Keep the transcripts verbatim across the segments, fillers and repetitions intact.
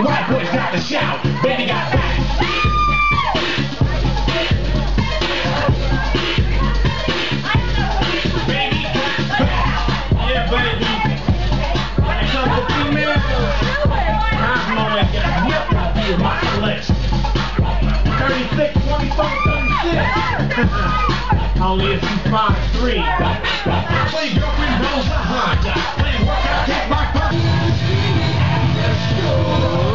the white boys got to shout. Baby got back. Baby got back. Yeah, baby. When it comes to females, I'm gonna get a whip out here in my collection. thirty-six, twenty-four, thirty-six. Only if you five three. Play girlfriend rolls a Honda. Play workout, kick my butt. Let's go.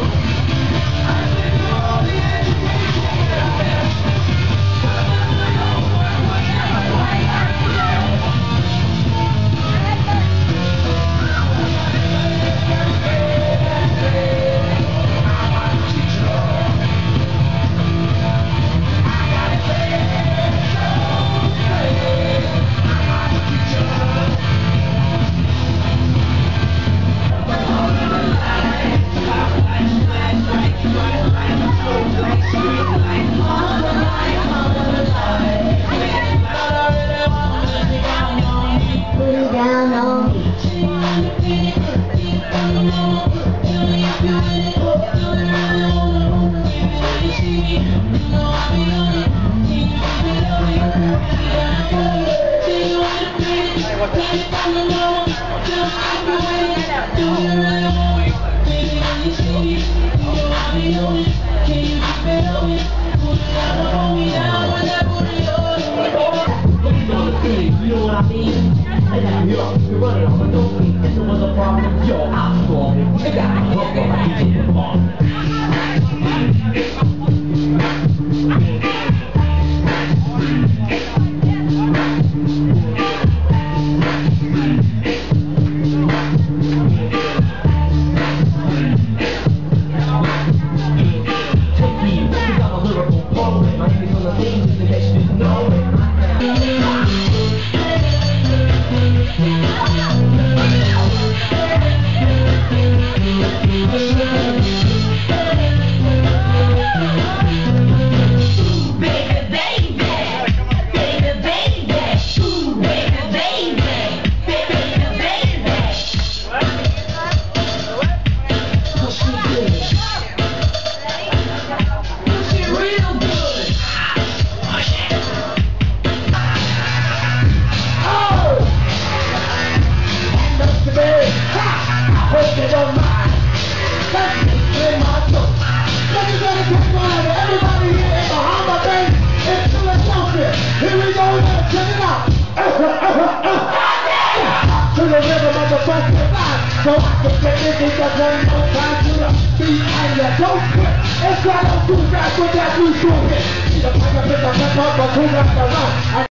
So I can play this in just one more time to the beat and you don't quit. It's right on two guys with that new shoe hit. The pipe is a pepper, but who got the run?